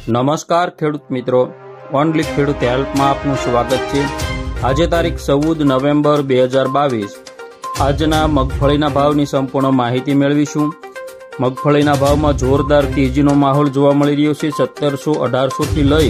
નમસ્કાર ખેડૂત મિત્રો, ઓનલી ખેડૂત હેલ્પમાં આપનું સ્વાગત છે। આજે તારીખ 14 નવેમ્બર 2022 આજના મગફળીના ભાવની સંપૂર્ણ માહિતી મેળવીશું। મગફળીના ભાવમાં જોરદાર તેજીનો માહોલ જોવા મળી રહ્યો છે। 1700-1800 થી લઈ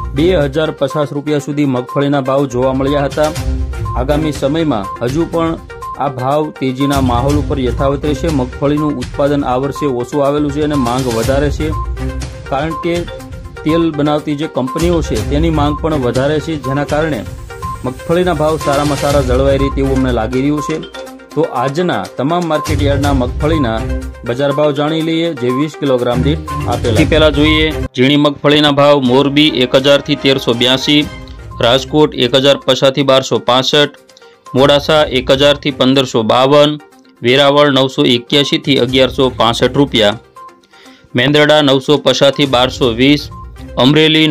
2050 રૂપિયા સુધી મગફળીના ભાવ જોવા મળ્યા હતા। આગામી સમયમાં હજુ પણ આ ભાવ તેજીના માહોલ ઉપર યથાવત રહેશે। મગફળીનું ઉત્પાદન આ વર્ષે ઓછું આવેલું છે અને માંગ વધારે છે, કારણ કે તેલ બનાવતી જે કંપનીઓ છે તેની માંગ પણ વધારે છે, જેના કારણે મગફળીના ભાવ સારામાં સારા જળવાઈ રહે તેવું અમને લાગી રહ્યું છે। તો આજના તમામ માર્કેટ યાર્ડના મગફળીના બજાર ભાવ જાણી લઈએ, જે 20 કિલોગ્રામ દીઠ આપેલા। પહેલા જોઈએ ઝીણી મગફળીના ભાવ। મોરબી 1000 થી 1382, રાજકોટ 1050 થી 1265, મોડાસા 1000 થી 1552, વેરાવળ 981 થી 1165 રૂપિયા, મેંદરડા 950 થી 1220, અમરેલી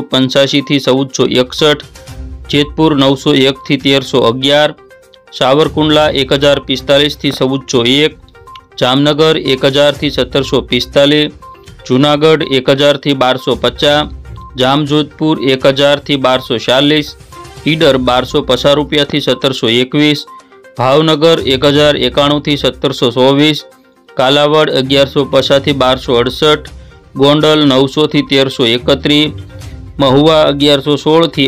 985 થી 1461, જેતપુર 901 થી 1311, સાવરકુંડલા 1045 થી 1401, જામનગર 1000 થી 1745, જૂનાગઢ 1000 થી 1250, જામજોધપુર 1000 થી 1240, ઈડર 1250 રૂપિયાથી 1721, ભાવનગર 1091 થી 1724, કાલાવડ 1150 થી 1268, ગોંડલ 900 થી 1331, મહુવા 1116 થી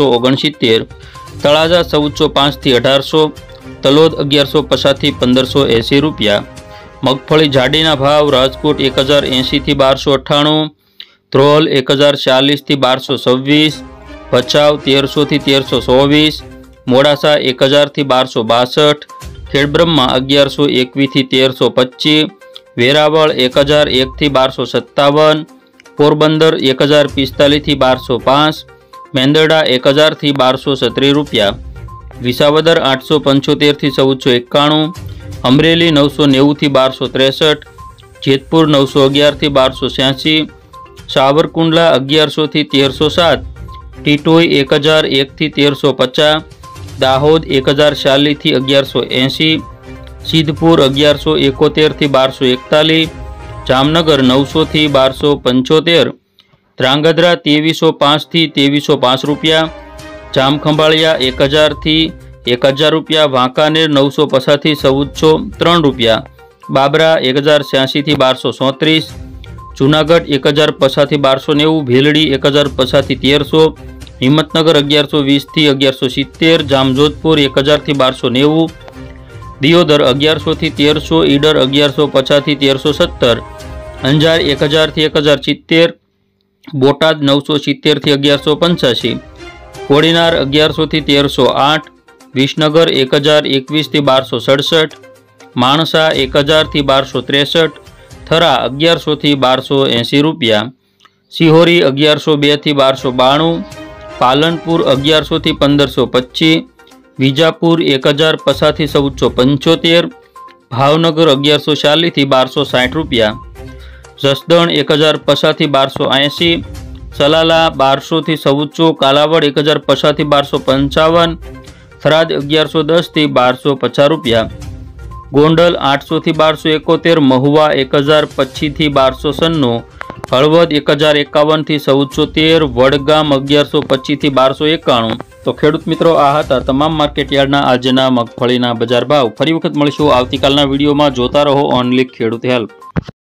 1169, તળાજા 1405 થી 1800, તલોદ 1150 થી 1580 રૂપિયા। મગફળી જાડીના ભાવ। રાજકોટ 1080 થી 1298, ધ્રોલ 1040 થી 1226, ભચાઉ 1300 થી 1324, મોડાસા 1000 થી 1262, ખેડબ્રહ્મા 1121 થી 1325, વેરાવળ 1001 થી 1257, પોરબંદર 1045 થી 1205, મેંદરડા 1000 થી 1217 રૂપિયા, વિસાવદર 875 થી 1491, અમરેલી 990 થી 1263, જેતપુર 911 થી 1286, સાવરકુંડલા 1100 થી 1307, ટીટોઈ 1001 થી 1350, દાહોદ 1040 થી 1180, સિદ્ધપુર 1171 થી 1241, જામનગર 900 થી 1275, ધ્રાંગધ્રા 2305 થી 2305 રૂપિયા, જામખંભાળિયા 1000 થી 1000 રૂપિયા, વાંકાનેર 950 થી 1403 રૂપિયા, બાબરા 1086 થી 1237, જૂનાગઢ 1050 થી 1290, ભીલડી 1050 થી 1300, હિંમતનગર 1120 થી 1170, જામજોધપુર 1000 થી 1290, દિયોદર 1100 થી 1300, ઈડર 1150 થી 1370, અંજાર 1000 થી 1070, બોટાદ 970 થી 1185, કોડીનાર 1100 થી 1308, વિસનગર 1021 થી 1267, માણસા 1000 થી 1263, થરા 1100 થી 1280 રૂપિયા, સિહોરી 1102 થી 1292, પાલનપુર 1100 થી 1525, વિજાપુર 1050 થી 1475, ભાવનગર 1140 થી 1260 રૂપિયા, જસદણ 1050 થી 1280, સલાલા 1200 થી 1400, કાલાવડ 1050 થી 1255, થરાદ 1110 થી 1250 રૂપિયા, ગોંડલ 800 થી 1271, મહુવા 1025 થી 1296, હળવદ 1051 થી 1413, વડગામ 1125 થી 1291। તો ખેડૂત મિત્રો, આ હતા તમામ માર્કેટ યાર્ડના આજના મગફળીના બજાર ભાવ। ફરી વખત મળીશું આવતીકાલના વિડીયોમાં। જોતા રહો ઓનલી ખેડૂત હેલ્પ।